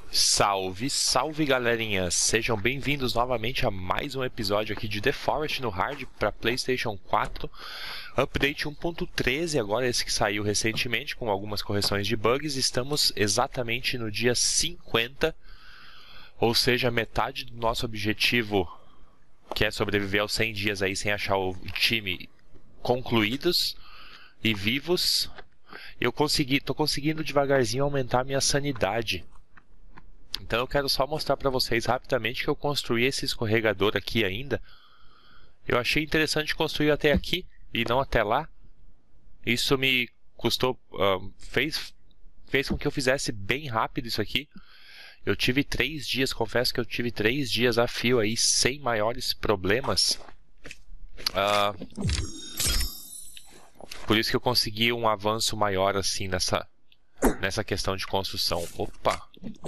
Salve, salve galerinha! Sejam bem-vindos novamente a mais um episódio aqui de The Forest no Hard para PlayStation 4. Update 1.13, agora esse que saiu recentemente com algumas correções de bugs. Estamos exatamente no dia 50, ou seja, metade do nosso objetivo, que é sobreviver aos 100 dias aí sem achar o time concluídos e vivos. Tô conseguindo devagarzinho aumentar a minha sanidade. Então eu quero só mostrar para vocês rapidamente que eu construí esse escorregador aqui ainda. Eu achei interessante construir até aqui e não até lá. Isso me custou, fez com que eu fizesse bem rápido isso aqui. Eu tive 3 dias, confesso que eu tive 3 dias a fio aí sem maiores problemas. Por isso que eu consegui um avanço maior assim nessa questão de construção. Opa!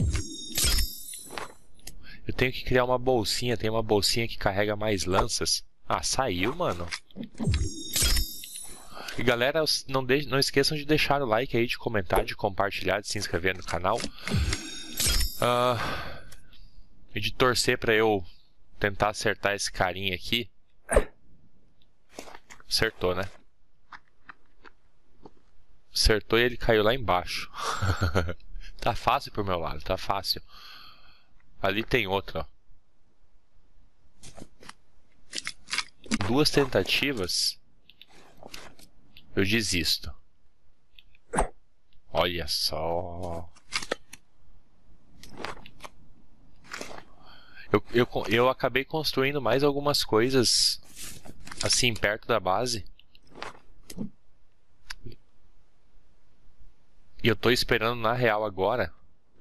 Eu tenho que criar uma bolsinha, tem uma bolsinha que carrega mais lanças. Ah, saiu, mano. E galera, não esqueçam de deixar o like aí, de comentar, de compartilhar, de se inscrever no canal. E de torcer pra eu tentar acertar esse carinha aqui. Acertou, né? Acertou e ele caiu lá embaixo. Tá fácil pro meu lado, tá fácil. Ali tem outro, ó. 2 tentativas. Eu desisto. Olha só. Eu acabei construindo mais algumas coisas assim perto da base. E eu tô esperando na real agora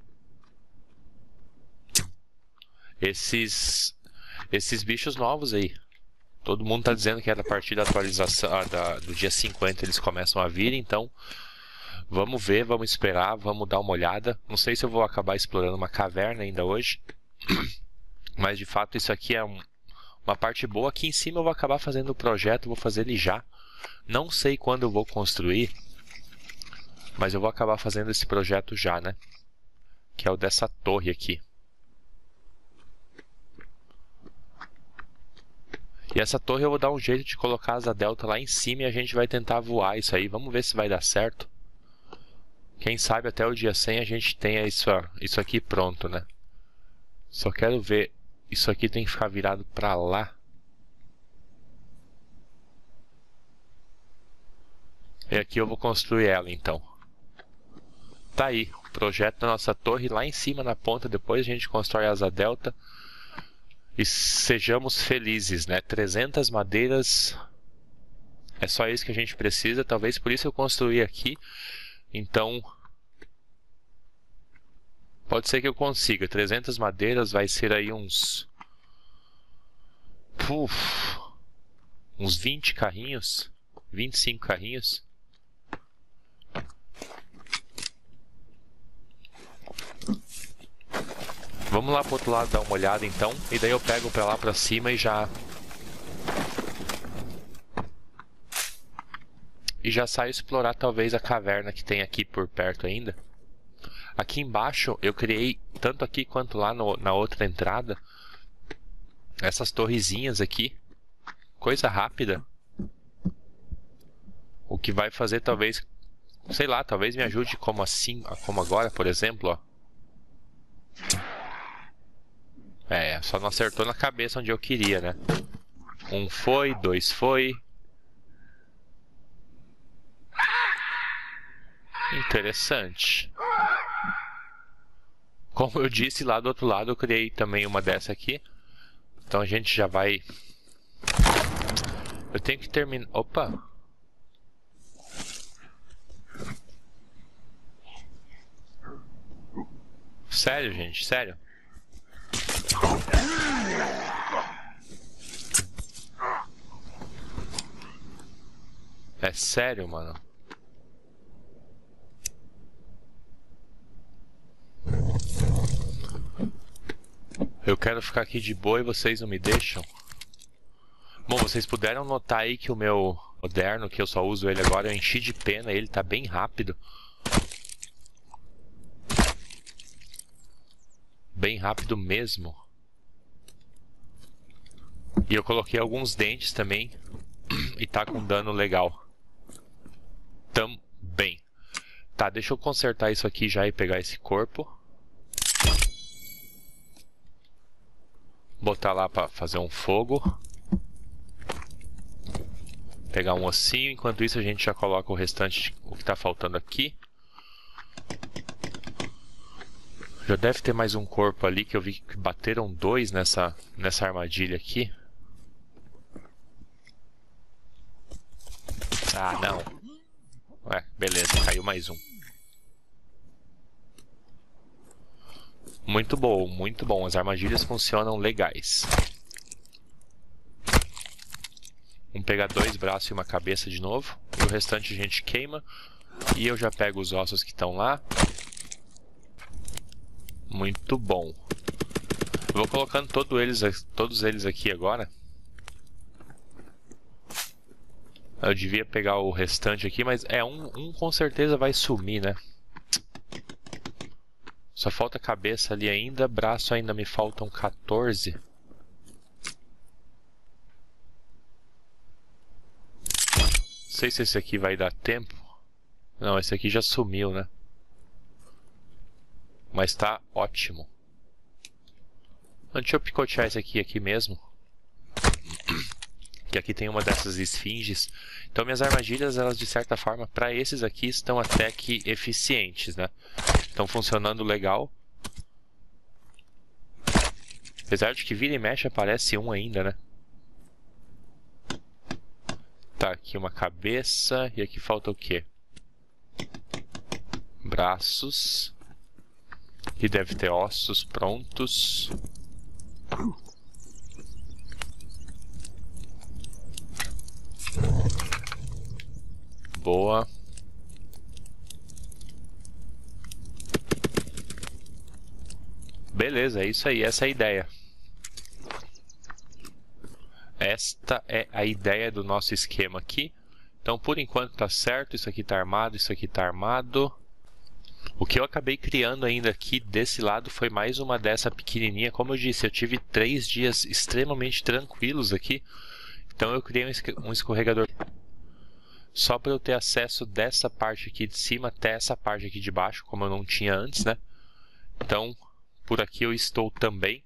esses bichos novos aí. Todo mundo tá dizendo que é a partir da atualização do dia 50 eles começam a vir, então vamos ver, vamos esperar, vamos dar uma olhada. Não sei se eu vou acabar explorando uma caverna ainda hoje, mas de fato isso aqui é uma parte boa. Aqui em cima eu vou acabar fazendo o projeto, vou fazer ele já. Não sei quando eu vou construir, mas eu vou acabar fazendo esse projeto já, né? Que é o dessa torre aqui. E essa torre eu vou dar um jeito de colocar a asa delta lá em cima e a gente vai tentar voar isso aí. Vamos ver se vai dar certo. Quem sabe até o dia 100 a gente tenha isso aqui pronto, né? Só quero ver. Isso aqui tem que ficar virado pra lá. E aqui eu vou construir ela então. Tá aí, o projeto da nossa torre lá em cima na ponta. Depois a gente constrói a asa delta. E sejamos felizes, né? 300 madeiras é só isso que a gente precisa. Talvez por isso eu construí aqui. Então pode ser que eu consiga. 300 madeiras vai ser aí uns 20 carrinhos, 25 carrinhos. Vamos lá pro outro lado dar uma olhada então. E daí eu pego pra lá pra cima e já saio explorar talvez a caverna que tem aqui por perto ainda. Aqui embaixo eu criei, tanto aqui quanto lá na outra entrada, essas torrezinhas aqui. Coisa rápida. O que vai fazer talvez, sei lá, talvez me ajude como assim, como agora, por exemplo, ó. Só não acertou na cabeça onde eu queria, né? 1 foi, 2 foi. Interessante. Como eu disse, lá do outro lado eu criei também uma dessa aqui. Então a gente já vai... Eu tenho que terminar... Opa! Sério, gente, sério. É sério, mano. Eu quero ficar aqui de boa e vocês não me deixam. Bom, vocês puderam notar aí que o meu moderno, que eu só uso ele agora, eu enchi de pena, ele tá bem rápido. bem rápido mesmo. E eu coloquei alguns dentes também. E tá com dano legal também. Tá, deixa eu consertar isso aqui já e pegar esse corpo. Botar lá pra fazer um fogo. Pegar um ossinho. Enquanto isso a gente já coloca o restante, o que tá faltando aqui. Já deve ter mais um corpo ali, que eu vi que bateram 2 nessa armadilha aqui. Ah, não. Ué, beleza, caiu mais um. Muito bom, muito bom. As armadilhas funcionam legais. Vamos pegar 2 braços e uma cabeça de novo. E o restante a gente queima. E eu já pego os ossos que estão lá. Muito bom. Eu vou colocando todos eles aqui agora. Eu devia pegar o restante aqui, mas um com certeza vai sumir, né? Só falta cabeça ali ainda, braço ainda me faltam 14. Não sei se esse aqui vai dar tempo. Não, esse aqui já sumiu, né? Mas tá ótimo. Deixa eu picotear esse aqui mesmo. Que aqui tem uma dessas esfinges. Então minhas armadilhas, elas de certa forma, para esses aqui, estão até que eficientes, né? Estão funcionando legal. Apesar de que vira e mexe aparece um ainda, né? Tá, aqui uma cabeça. E aqui falta o quê? Braços. E deve ter ossos prontos. Boa. Beleza, é isso aí, essa é a ideia. Esta é a ideia do nosso esquema aqui. Então, por enquanto tá certo, isso aqui tá armado, isso aqui tá armado. O que eu acabei criando ainda aqui desse lado foi mais uma dessa pequenininha. Como eu disse, eu tive 3 dias extremamente tranquilos aqui. Então eu criei um escorregador só para eu ter acesso dessa parte aqui de cima até essa parte aqui de baixo, como eu não tinha antes, né? Então, por aqui eu estou também.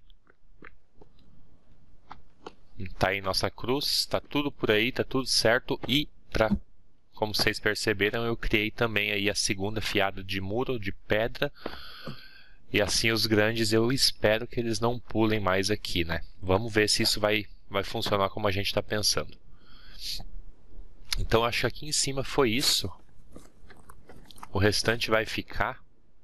Tá aí nossa cruz, tá tudo por aí, tá tudo certo. E, como vocês perceberam, eu criei também aí a segunda fiada de muro, de pedra. E assim os grandes, eu espero que eles não pulem mais aqui, né? Vamos ver se isso vai funcionar como a gente está pensando. Então acho que aqui em cima foi isso. O restante vai ficar.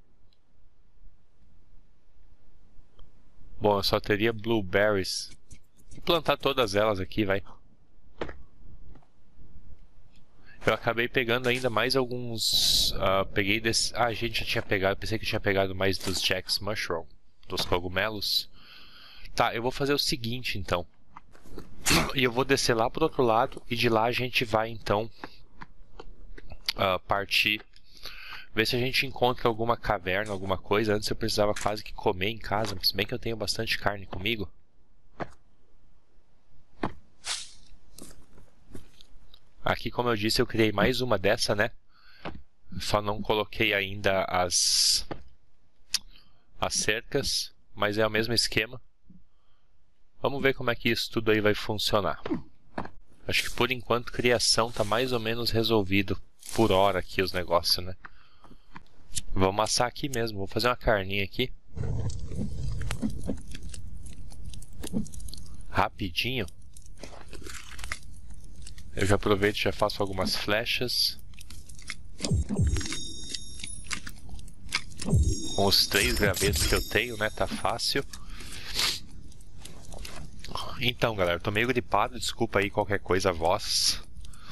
Bom, eu só teria blueberries. Vou plantar todas elas aqui, vai. Eu acabei pegando ainda mais alguns. Peguei desse. Ah, a gente já tinha pegado. Pensei que eu tinha pegado mais dos Jack's Mushroom, dos cogumelos. Tá, eu vou fazer o seguinte então. E eu vou descer lá pro outro lado. E de lá a gente vai então partir. Ver se a gente encontra alguma caverna, alguma coisa. Antes eu precisava quase que comer em casa. Se bem que eu tenho bastante carne comigo. Aqui, como eu disse, eu criei mais uma dessa, né? Só não coloquei ainda as cercas. Mas é o mesmo esquema. Vamos ver como é que isso tudo aí vai funcionar. Acho que por enquanto criação tá mais ou menos resolvido por hora aqui os negócios, né? Vou amassar aqui mesmo, vou fazer uma carninha aqui. Rapidinho. Eu já aproveito e já faço algumas flechas. Com os 3 gravetos que eu tenho, né? Tá fácil. Então, galera, eu tô meio gripado, desculpa aí qualquer coisa a voz.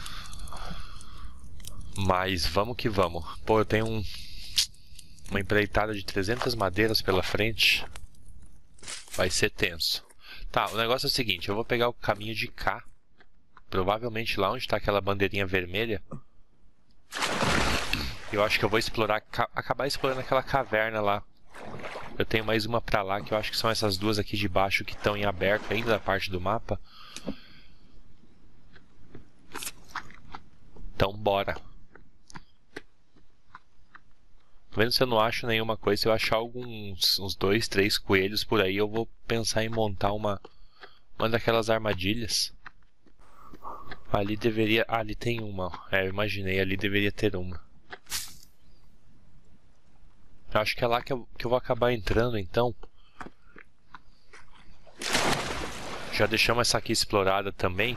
Mas vamos que vamos. Pô, eu tenho uma empreitada de 300 madeiras pela frente. Vai ser tenso. Tá, o negócio é o seguinte, eu vou pegar o caminho de cá. Provavelmente lá onde está aquela bandeirinha vermelha. Eu acho que eu vou acabar explorando aquela caverna lá. Eu tenho mais uma pra lá, que eu acho que são essas duas aqui de baixo que estão em aberto ainda da parte do mapa. Então bora. Vendo se eu não acho nenhuma coisa. Se eu achar uns 2, 3 coelhos por aí, eu vou pensar em montar uma daquelas armadilhas. Ali deveria... Ah, ali tem uma. É, eu imaginei, ali deveria ter uma. Eu acho que é lá que eu vou acabar entrando, então. Já deixamos essa aqui explorada também.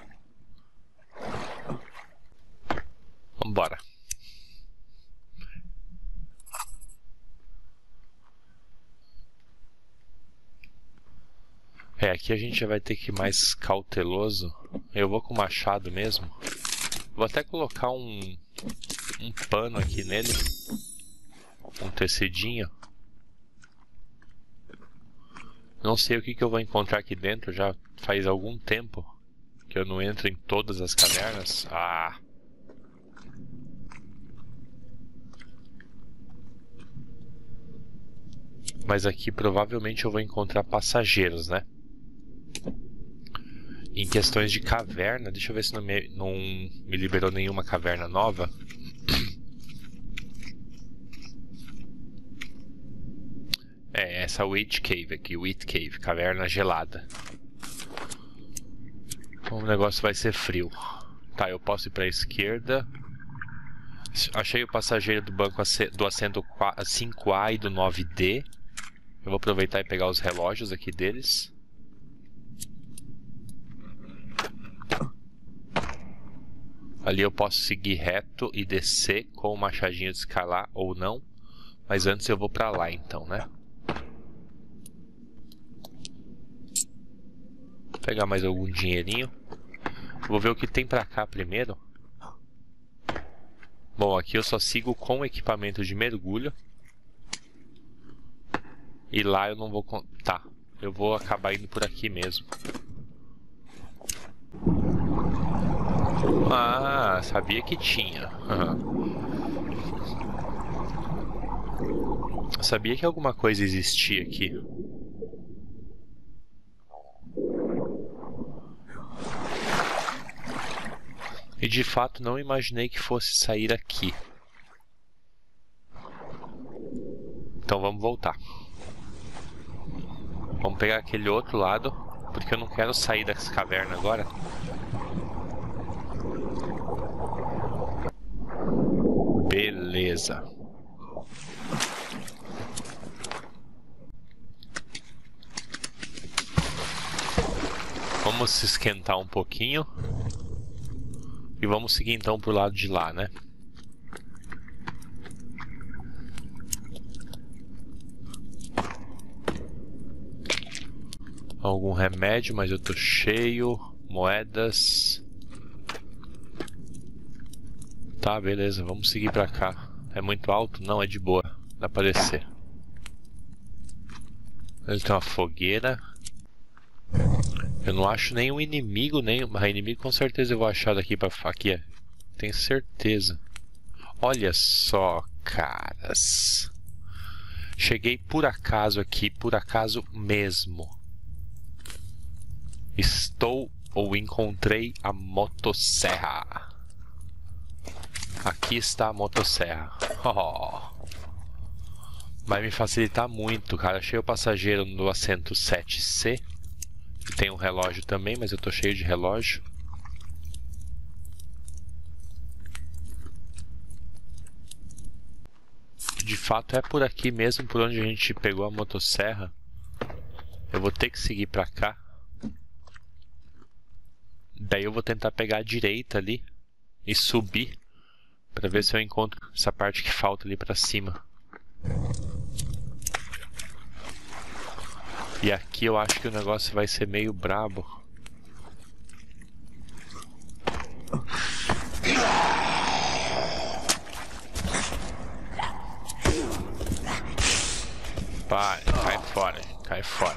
Vambora. É, aqui a gente já vai ter que ir mais cauteloso. Eu vou com o machado mesmo. Vou até colocar um pano aqui nele. Um tecidinho. Não sei o que eu vou encontrar aqui dentro. Já faz algum tempo que eu não entro em todas as cavernas. Ah! Mas aqui provavelmente eu vou encontrar passageiros, né? Em questões de caverna, deixa eu ver se não me liberou nenhuma caverna nova. É, essa Witch Cave aqui, Witch Cave, caverna gelada. O negócio vai ser frio. Tá, eu posso ir pra esquerda. Achei o passageiro do banco do assento 5A e do 9D. Eu vou aproveitar e pegar os relógios aqui deles. Ali eu posso seguir reto e descer com o machadinho de escalar ou não. Mas antes eu vou pra lá então, né? Vou pegar mais algum dinheirinho. Vou ver o que tem pra cá primeiro. Bom, aqui eu só sigo com equipamento de mergulho. E lá eu não vou... Tá, eu vou acabar indo por aqui mesmo. Ah, sabia que tinha. Eu sabia que alguma coisa existia aqui. E de fato não imaginei que fosse sair aqui. Então vamos voltar. Vamos pegar aquele outro lado, porque eu não quero sair dessa caverna agora. Beleza. Vamos se esquentar um pouquinho. E vamos seguir então pro lado de lá, né? Algum remédio, mas eu tô cheio. Moedas. Tá, beleza, vamos seguir pra cá. É muito alto? Não, é de boa. Dá pra descer. Ele tem uma fogueira. Eu não acho nenhum inimigo, inimigo com certeza eu vou achar daqui pra... Aqui, tenho certeza. Olha só, caras. Cheguei por acaso aqui, por acaso mesmo. Encontrei a motosserra. Aqui está a motosserra. Oh. Vai me facilitar muito, cara. Achei o passageiro no assento 7C. Tem um relógio também, mas eu tô cheio de relógio. De fato é por aqui mesmo, por onde a gente pegou a motosserra. Eu vou ter que seguir pra cá. Daí eu vou tentar pegar a direita ali e subir pra ver se eu encontro essa parte que falta ali pra cima. E aqui eu acho que o negócio vai ser meio brabo. Vai, cai fora, cai fora.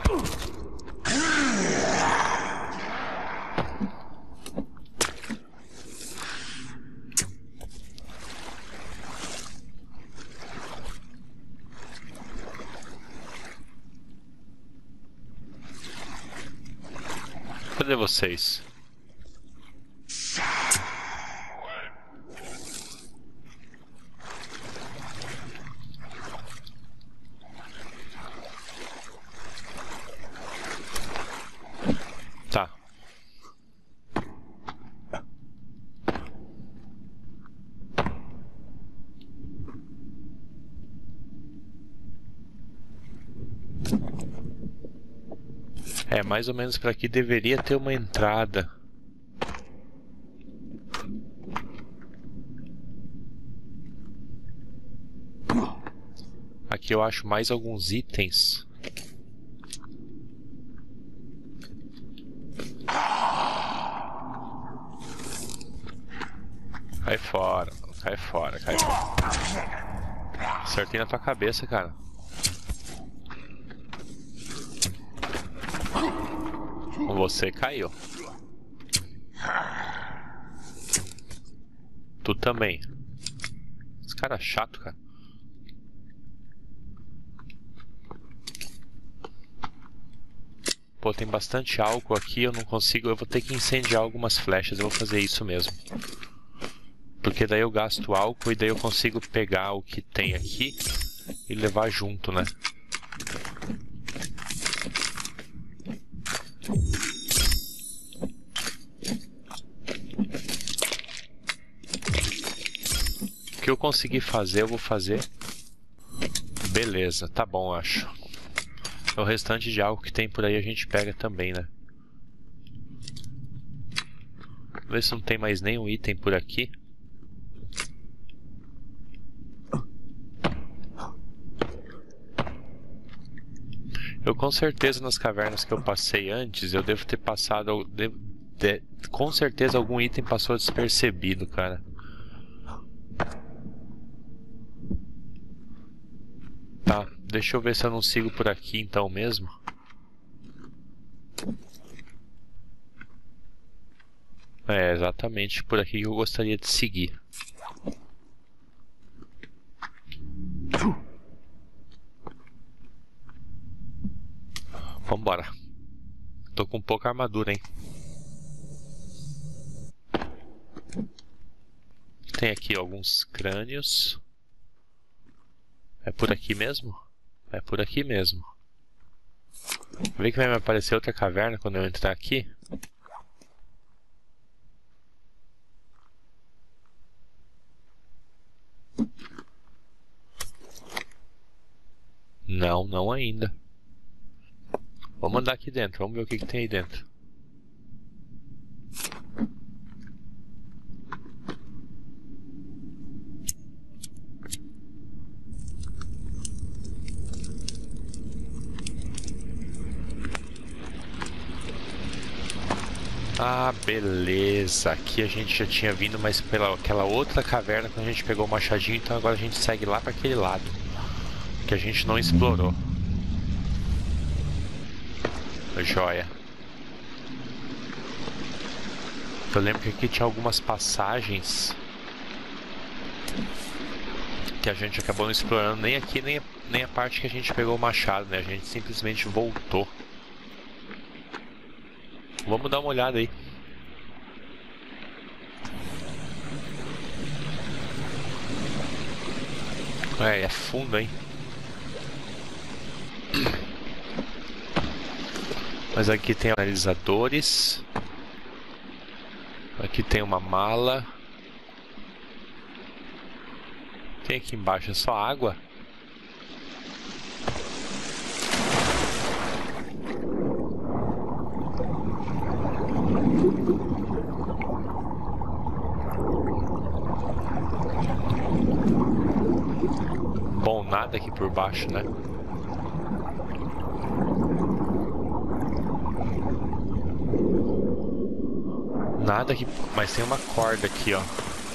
Cadê vocês? Tá. É, mais ou menos para aqui deveria ter uma entrada. Aqui eu acho mais alguns itens. Cai fora, cai fora, cai fora. Acertei na tua cabeça, cara. Você caiu. Tu também. Esse cara é chato, cara. Pô, tem bastante álcool aqui, eu não consigo. Eu vou ter que incendiar algumas flechas, eu vou fazer isso mesmo. Porque daí eu gasto álcool e daí eu consigo pegar o que tem aqui e levar junto, né? O que eu conseguir fazer, eu vou fazer. Beleza, tá bom, acho. O restante de álcool que tem por aí a gente pega também, né? Vamos ver se não tem mais nenhum item por aqui. Eu com certeza nas cavernas que eu passei antes, eu devo ter passado... com certeza algum item passou despercebido, cara. Tá, deixa eu ver se eu não sigo por aqui então mesmo. É exatamente por aqui que eu gostaria de seguir. Vambora. Tô com pouca armadura, hein. Tem aqui alguns crânios. É por aqui mesmo? É por aqui mesmo. Vê que vai me aparecer outra caverna quando eu entrar aqui. Não, não ainda. Vamos andar aqui dentro, vamos ver o que tem aí dentro. Ah, beleza. Aqui a gente já tinha vindo, mas pela aquela outra caverna quando a gente pegou o machadinho, então agora a gente segue lá para aquele lado que a gente não explorou. Joia. Eu lembro que aqui tinha algumas passagens que a gente acabou não explorando nem aqui, nem a parte que a gente pegou o machado, né? A gente simplesmente voltou. Vamos dar uma olhada aí. É fundo, hein? Mas aqui tem analisadores. Aqui tem uma mala. Tem aqui embaixo, é só água. Bom, nada aqui por baixo, né? Nada aqui, mas tem uma corda aqui, ó.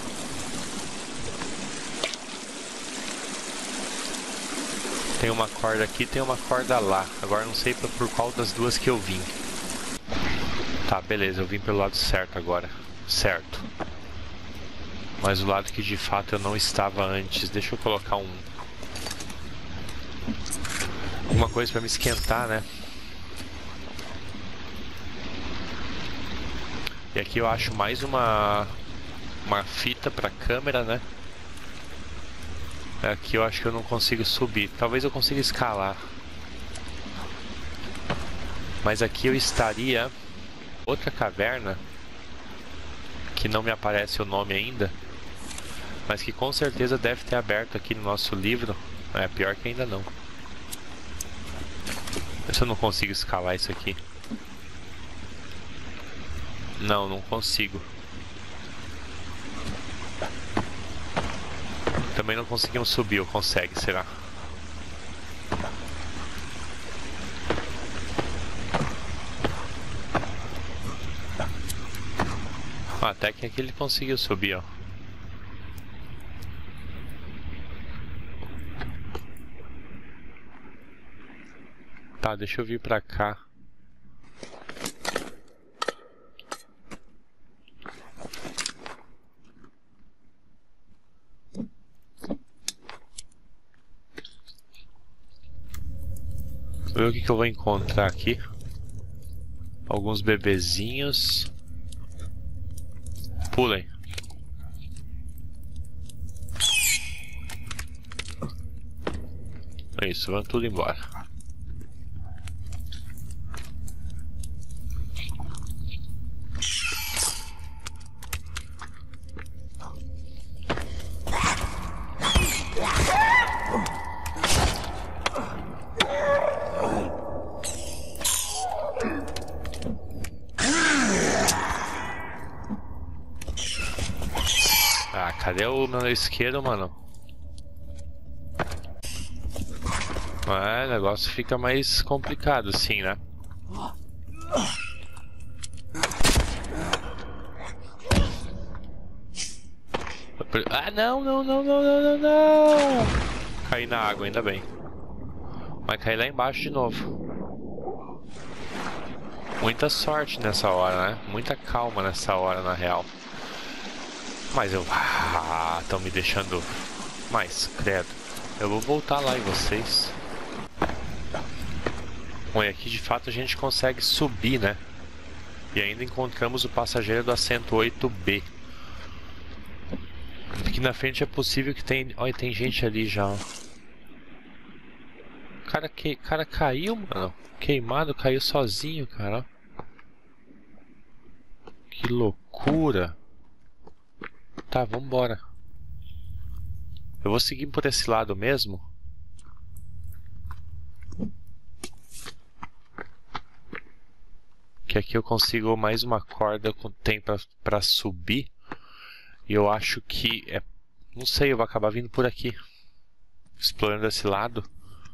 Tem uma corda aqui, tem uma corda lá. Agora não sei por qual das duas que eu vim. Tá, beleza, eu vim pelo lado certo agora. Certo. Mas o lado que de fato eu não estava antes. Deixa eu colocar alguma coisa pra me esquentar, né? E aqui eu acho mais uma fita pra câmera, né? Aqui eu acho que eu não consigo subir. Talvez eu consiga escalar. Mas aqui eu estaria outra caverna que não me aparece o nome ainda, mas que com certeza deve ter aberto aqui no nosso livro. É pior que ainda não. Se eu não consigo escalar isso aqui. Não consigo. Também não conseguimos subir, ou consegue, será? Até que aqui ele conseguiu subir, ó. Tá, deixa eu vir pra cá. Vou ver o que eu vou encontrar aqui. Alguns bebezinhos. Pulem. É isso, vão tudo embora. Ah, cadê o meu isqueiro, mano? O negócio fica mais complicado assim, né? Ah, não. Caí na água, ainda bem. Vai cair lá embaixo de novo. Muita sorte nessa hora, né? Muita calma nessa hora, na real. Mas eu... estão me deixando mais, credo. Eu vou voltar lá em vocês. Bom, e aqui de fato a gente consegue subir, né? E ainda encontramos o passageiro do assento 8B. Aqui na frente é possível que tem... Olha, tem gente ali já. O cara caiu, mano. Queimado, caiu sozinho, cara. Que loucura. Tá, vambora. Eu vou seguir por esse lado mesmo. Que aqui eu consigo mais uma corda com tempo pra subir. E eu acho que é... Não sei, eu vou acabar vindo por aqui. Explorando esse lado.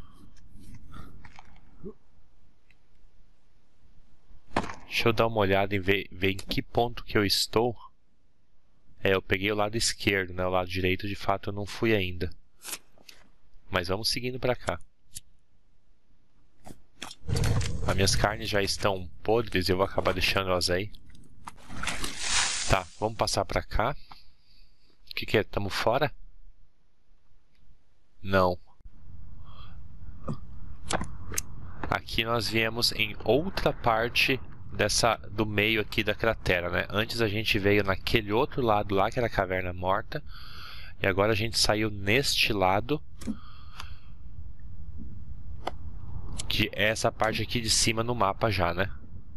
Deixa eu dar uma olhada e ver em que ponto que eu estou. Eu peguei o lado esquerdo, né? O lado direito, de fato, eu não fui ainda. Mas vamos seguindo pra cá. As minhas carnes já estão podres e eu vou acabar deixando elas aí. Tá, vamos passar pra cá. O que é? Tamo fora? Não. Aqui nós viemos em outra parte do meio aqui da cratera, né? Antes a gente veio naquele outro lado lá, que era a caverna morta. E agora a gente saiu neste lado, que é essa parte aqui de cima no mapa já, né?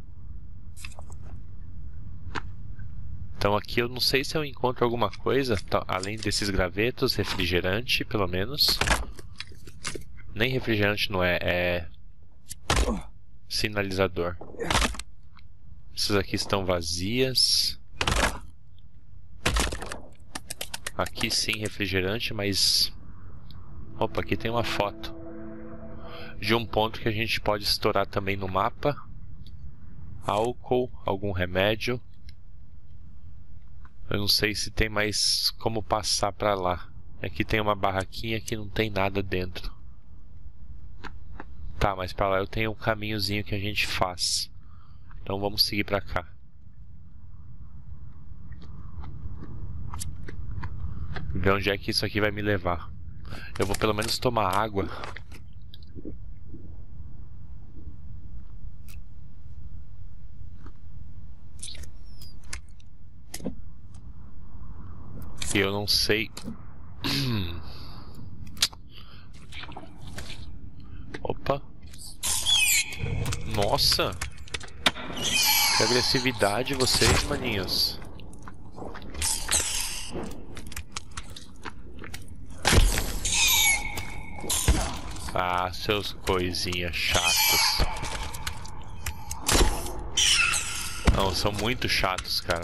Então aqui eu não sei se eu encontro alguma coisa, além desses gravetos, refrigerante, pelo menos. Nem refrigerante não é, é sinalizador. Essas aqui estão vazias. Aqui sim refrigerante, mas... Opa, aqui tem uma foto de um ponto que a gente pode estourar também no mapa. Álcool, algum remédio. Eu não sei se tem mais como passar pra lá. Aqui tem uma barraquinha que não tem nada dentro. Tá, mas pra lá eu tenho um caminhozinho que a gente faz. Então vamos seguir pra cá. Ver onde é que isso aqui vai me levar. Eu vou pelo menos tomar água. E eu não sei... Opa. Nossa. Que agressividade vocês, maninhos. Ah, seus coisinhas chatos. Não, são muito chatos, cara.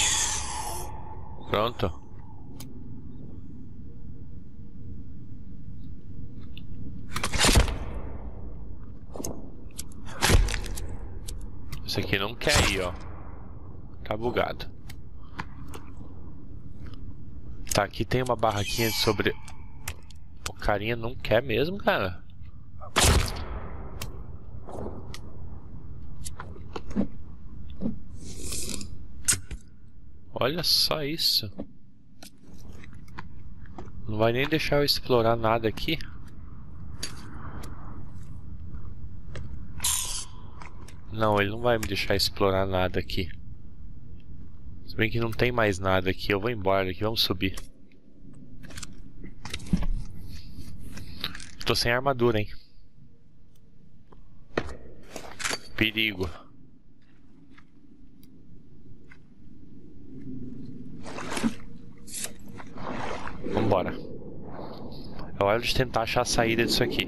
Pronto. Esse aqui não quer ir, ó. Tá bugado. Tá, aqui tem uma barraquinha de sobre... O carinha não quer mesmo, cara. Olha só isso. Não vai nem deixar eu explorar nada aqui. Não, ele não vai me deixar explorar nada aqui. Se bem que não tem mais nada aqui, eu vou embora daqui, vamos subir. Tô sem armadura, hein? Perigo. Vambora. É hora de tentar achar a saída disso aqui.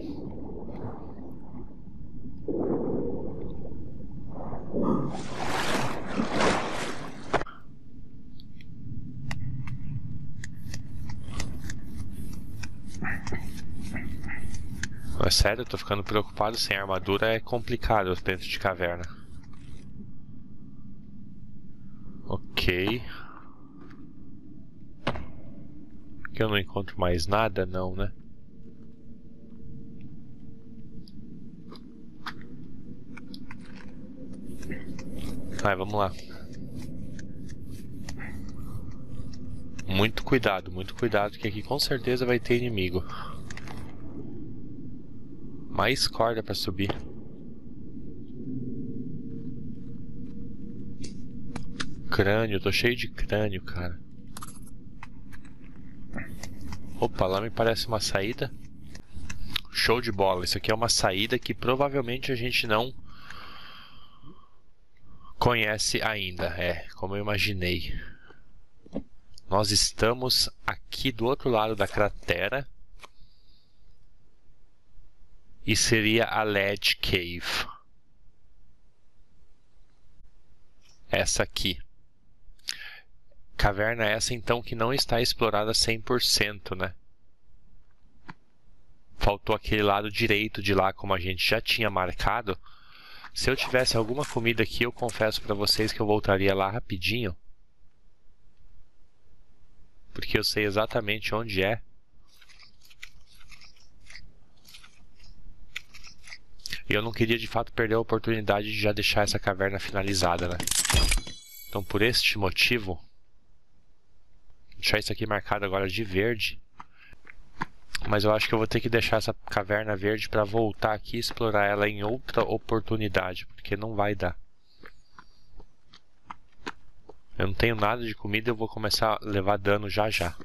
É sério, eu tô ficando preocupado. Sem armadura é complicado dentro de caverna. Ok. Aqui eu não encontro mais nada, não, né? Vai, vamos lá. Muito cuidado, que aqui com certeza vai ter inimigo. Mais corda pra subir. Crânio, tô cheio de crânio, cara. Opa, lá me parece uma saída. Show de bola, isso aqui é uma saída que provavelmente a gente não conhece ainda. É, como eu imaginei. Nós estamos aqui do outro lado da cratera. E seria a Ledge Cave. Essa aqui. Caverna essa então que não está explorada 100%, né? Faltou aquele lado direito de lá, como a gente já tinha marcado. Se eu tivesse alguma comida aqui, eu confesso para vocês que eu voltaria lá rapidinho. Porque eu sei exatamente onde é. E eu não queria de fato perder a oportunidade de já deixar essa caverna finalizada, né? Então por este motivo, vou deixar isso aqui marcado agora de verde. Mas eu acho que eu vou ter que deixar essa caverna verde para voltar aqui e explorar ela em outra oportunidade, porque não vai dar. Eu não tenho nada de comida, eu vou começar a levar dano já já.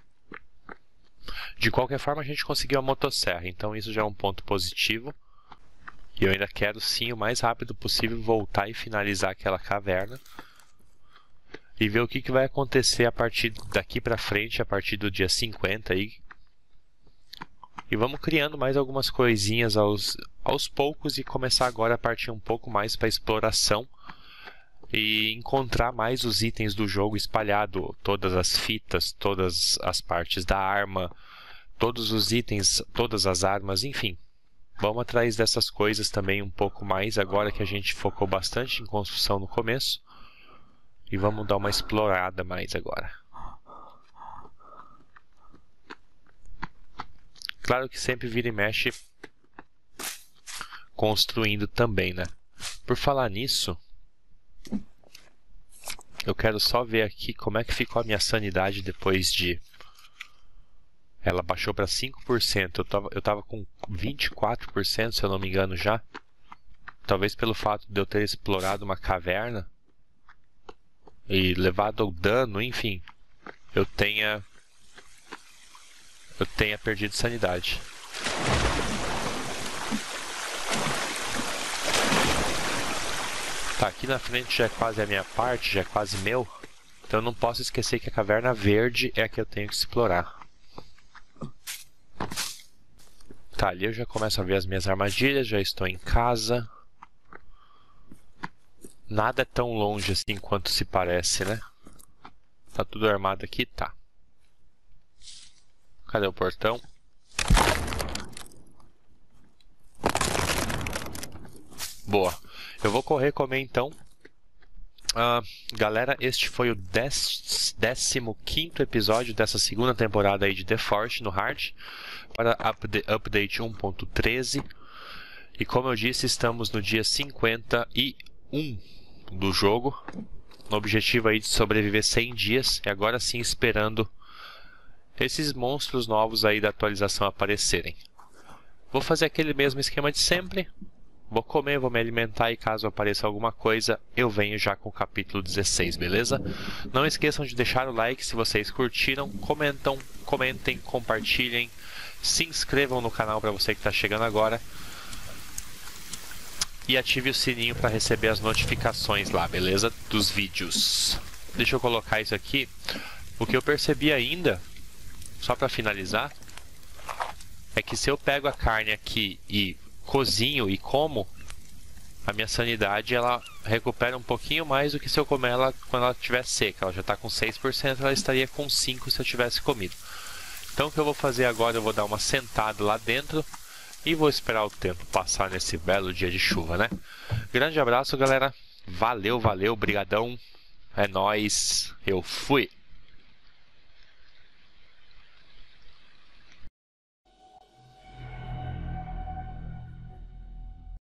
De qualquer forma a gente conseguiu a motosserra, então isso já é um ponto positivo. E eu ainda quero sim o mais rápido possível voltar e finalizar aquela caverna. E ver o que vai acontecer a partir daqui pra frente, a partir do dia 50 aí. E vamos criando mais algumas coisinhas aos poucos e começar agora a partir um pouco mais para exploração. E encontrar mais os itens do jogo espalhado, todas as fitas, todas as partes da arma, todos os itens, todas as armas, enfim. Vamos atrás dessas coisas também um pouco mais, agora que a gente focou bastante em construção no começo. E vamos dar uma explorada mais agora. Claro que sempre vira e mexe construindo também, né? Por falar nisso, eu quero só ver aqui como é que ficou a minha sanidade depois de... Ela baixou para 5%, eu tava com 24%, se eu não me engano já. Talvez pelo fato de eu ter explorado uma caverna e levado o dano, enfim. eu tenha perdido sanidade. Tá, aqui na frente já é quase a minha parte, já é quase meu. Então eu não posso esquecer que a caverna verde é a que eu tenho que explorar. Tá, ali eu já começo a ver as minhas armadilhas, já estou em casa. Nada é tão longe assim quanto se parece, né? Tá tudo armado aqui? Tá. Cadê o portão? Boa. Eu vou correr comer então. Galera, este foi o 15º episódio dessa segunda temporada aí de The Forest no Hard, para update 1.13. E como eu disse, estamos no dia 51 do jogo, no objetivo aí de sobreviver 100 dias, e agora sim esperando esses monstros novos aí da atualização aparecerem. Vou fazer aquele mesmo esquema de sempre. Vou comer, vou me alimentar e caso apareça alguma coisa, eu venho já com o capítulo 16, beleza? Não esqueçam de deixar o like se vocês curtiram, comentem, compartilhem, se inscrevam no canal para você que está chegando agora e ative o sininho para receber as notificações lá, beleza? Dos vídeos. Deixa eu colocar isso aqui. O que eu percebi ainda, só para finalizar, é que se eu pego a carne aqui e cozinho e como, a minha sanidade ela recupera um pouquinho mais do que se eu comer ela quando ela estiver seca. Ela já está com 6%, ela estaria com 5% se eu tivesse comido. Então o que eu vou fazer agora, eu vou dar uma sentada lá dentro e vou esperar o tempo passar nesse belo dia de chuva, né? Grande abraço, galera. Valeu, brigadão. É nóis. Eu fui.